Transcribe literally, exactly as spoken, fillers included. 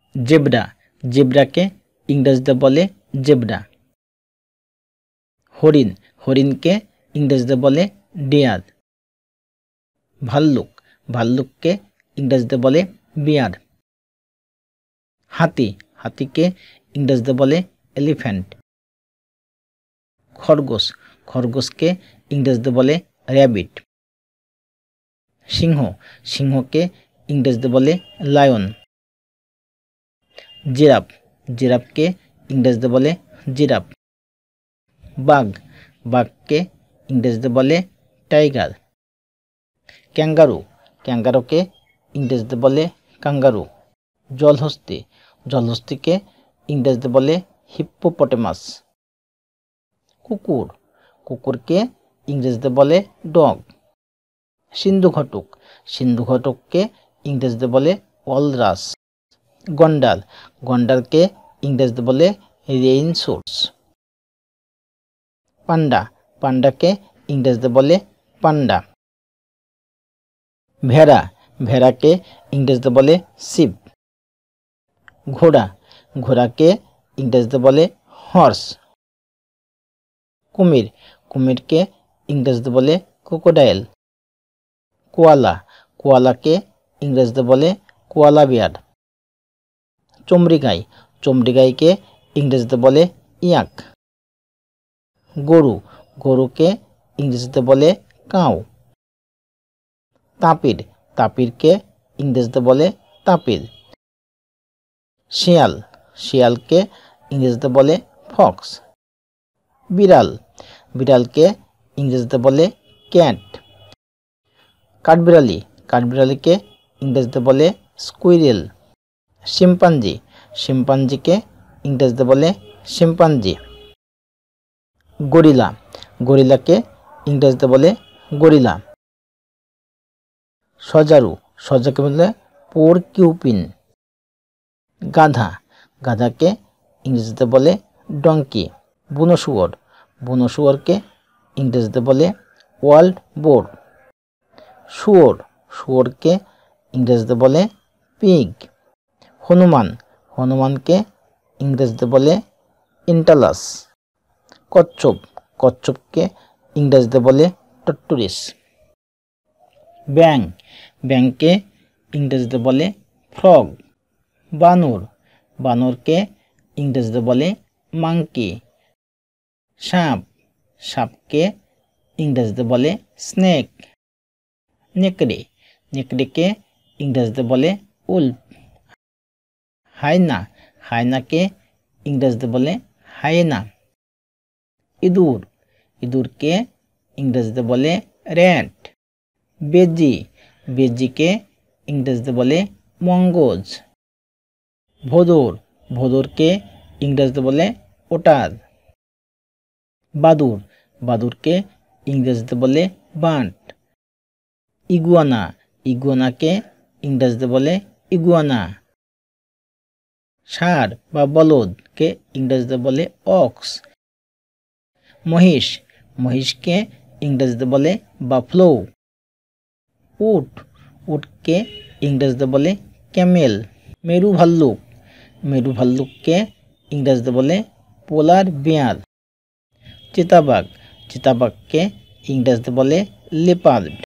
Zebra জেব্রাকে ইংরেজিতে বলে zebra. হরিণ হরিণকে ইংরেজিতে বলে ডিয়ার। ভাল্লুক ভাল্লুককে ইংরেজিতে বলে বিয়ার। হাতি হাতিকে ইংরেজিতে বলে এলিফ্যান্ট। খরগোশ খরগোশকে ইংরেজিতে বলে র্যাবিট। সিংহ সিংহকে ইংরেজিতে বলে লায়ন। জিরাফ জিরাফকে ইংরেজিতে বলে জিরাফ। বাঘ বাঘকে ইংরেজিতে বলে টাইগার। ক্যাঙ্গারু ক্যাঙ্গারুকে ইংরেজিতে বলে কাঙ্গারু। জলহস্তী জলহস্তীকে ইংরেজিতে বলে হিপ্পোপটেমাস। কুকুর কুকুরকে ইংরেজিতে বলে ডগ। সিন্ধুঘটক সিন্ধুঘটককে ইংরেজিতে বলে ওয়ালরাস। গন্ডার গন্ডারকে ইংরেজিতে বলে রেইনসোর্স। পান্ডা পান্ডাকে ইংরেজিতে বলে পান্ডা। ভেড়া ভেড়াকে ইংরেজিতে বলে শিপ। ঘোড়া ঘোড়াকে ইংরেজিতে বলে হর্স। কুমির কুমিরকে ইংরেজিতে বলে ক্রোকোডাইল। কোয়ালা কোয়ালাকে ইংরেজিতে বলে কোয়ালা বিয়ার। চমড়িগাই চমড়িগাইকে ইংরেজিতে বলে ইয়াক। গরু গরুকে ইংরেজিতে বলে কাউ। তাপির তাপিরকে ইংরেজিতে বলে তাপির। শিয়াল শিয়ালকে ইংরেজিতে বলে ফক্স। বিড়াল বিড়ালকে ইংরেজিতে বলে ক্যাট। কাঠবিড়ালি কাঠবিড়ালিকে ইংরেজিতে বলে স্কুইরেল। শিম্পাঞ্জি শিম্পাঞ্জিকে ইংরেজিতে বলে শিম্পাঞ্জি। গরিলা গরিলাকে ইংরেজিতে বলে গরিলা। সজারু সজাকে বলে পোরকিউপিন। গাধা গাধাকে ইংরেজিতে বলে ডঙ্কি। বুনো শুয়োর বুনো শুয়োরকে ইংরেজিতে বলে ওয়াইল্ড বোর। শুয়োর শুয়োরকে ইংরেজিতে বলে পিগ। হনুমান হনুমানকে ইংরেজিতে বলে ইন্টালাস। কচ্ছপ কচ্ছপকে ইংরেজিতে বলে টট্টুরিস। ব্যাং ব্যাংকে ইংরেজিতে বলে ফ্রগ। বানর বানরকে ইংরেজিতে বলে মাংকি। সাপ সাপকে ইংরেজিতে বলে স্নেক। নেকড়ে নেকড়েকে ইংরেজিতে বলে উল্ফ। হায়না হায়নাকে ইংরেজিতে বলে হায়েনা। ইঁদুর ইঁদুরকে ইংরেজিতে বলে র্যাট। বেজি বেজিকে ইংরেজিতে বলে মঙ্গজ। ভোঁদর ভোঁদরকে ইংরেজিতে বলে ওটার। বাদুড় বাদুড়কে ইংরেজিতে বলে বাঁট। ইগুয়ানা ইগুয়ানাকে ইংরেজিতে বলে ইগুয়ানা। ষাঁড় বা বলদকে ইংরেজিতে বলে অক্স। মহিষ মহিষকে ইংরেজিতে বলে বাফলো। উট উটকে ইংরেজিতে বলে ক্যামেল। মেরু ভাল্লুক মেরু ভাল্লুককে ইংরেজিতে বলে পোলার বেয়ার। চিতাবাঘ চিতাবাঘকে ইংরেজিতে বলে লেপার্ড।